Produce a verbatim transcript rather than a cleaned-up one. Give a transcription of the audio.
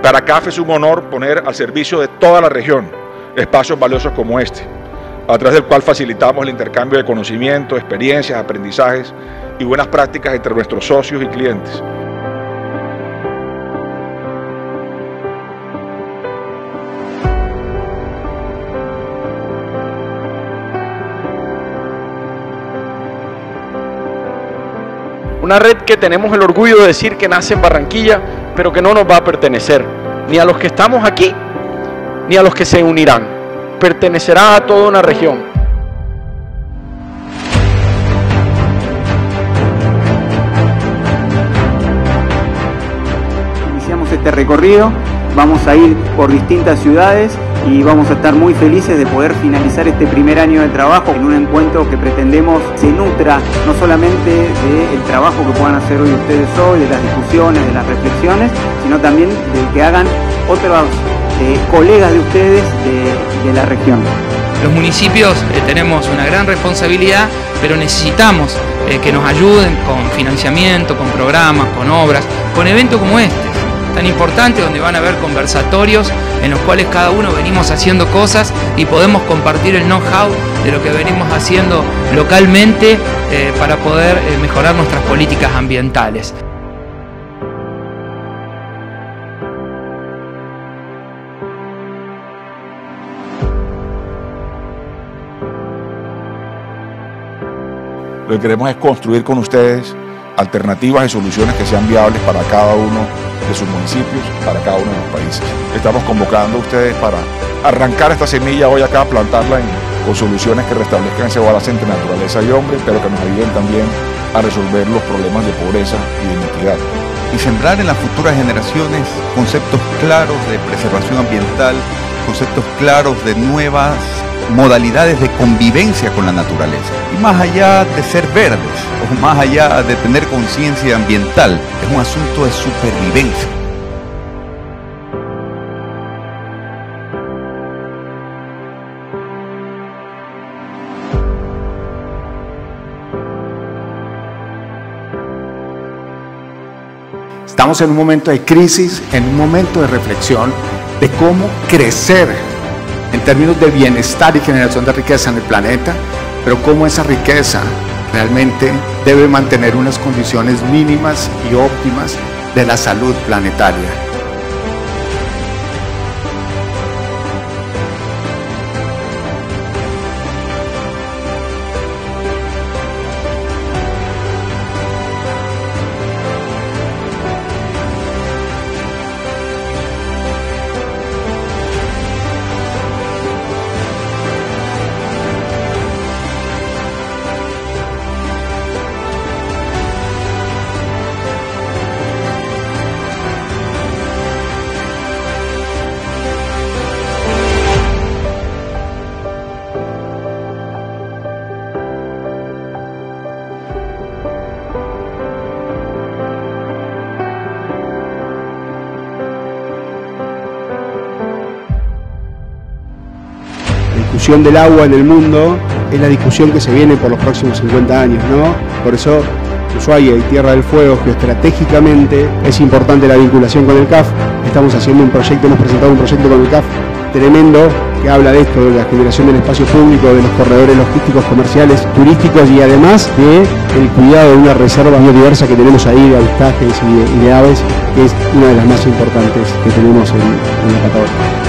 Para C A F es un honor poner al servicio de toda la región espacios valiosos como este, a través del cual facilitamos el intercambio de conocimiento, experiencias, aprendizajes y buenas prácticas entre nuestros socios y clientes. Una red que tenemos el orgullo de decir que nace en Barranquilla, pero que no nos va a pertenecer, ni a los que estamos aquí, ni a los que se unirán. Pertenecerá a toda una región. Iniciamos este recorrido, vamos a ir por distintas ciudades y vamos a estar muy felices de poder finalizar este primer año de trabajo en un encuentro que pretendemos se nutra no solamente del trabajo que puedan hacer hoy ustedes hoy, de las discusiones, de las reflexiones, sino también de que hagan otros eh, colegas de ustedes de, de la región. Los municipios eh, tenemos una gran responsabilidad, pero necesitamos eh, que nos ayuden con financiamiento, con programas, con obras, con eventos como este, tan importante, donde van a haber conversatorios en los cuales cada uno venimos haciendo cosas y podemos compartir el know-how de lo que venimos haciendo localmente eh, para poder eh, mejorar nuestras políticas ambientales. Lo que queremos es construir con ustedes alternativas y soluciones que sean viables para cada uno de sus municipios, para cada uno de los países. Estamos convocando a ustedes para arrancar esta semilla hoy acá, plantarla en, con soluciones que restablezcan ese balance entre naturaleza y hombre, pero que nos ayuden también a resolver los problemas de pobreza y de inequidad. Y sembrar en las futuras generaciones conceptos claros de preservación ambiental, conceptos claros de nuevas modalidades de convivencia con la naturaleza. Y más allá de ser verdes, o más allá de tener conciencia ambiental, es un asunto de supervivencia. Estamos en un momento de crisis, en un momento de reflexión de cómo crecer en términos de bienestar y generación de riqueza en el planeta, pero cómo esa riqueza realmente debe mantener unas condiciones mínimas y óptimas de la salud planetaria. La discusión del agua en el mundo es la discusión que se viene por los próximos cincuenta años, ¿no? Por eso Ushuaia y Tierra del Fuego, geoestratégicamente es importante la vinculación con el C A F. Estamos haciendo un proyecto, hemos presentado un proyecto con el C A F tremendo que habla de esto, de la generación del espacio público, de los corredores logísticos, comerciales, turísticos y además de el cuidado de una reserva biodiversa que tenemos ahí de avistajes y de, y de aves, que es una de las más importantes que tenemos en, en la Patagonia.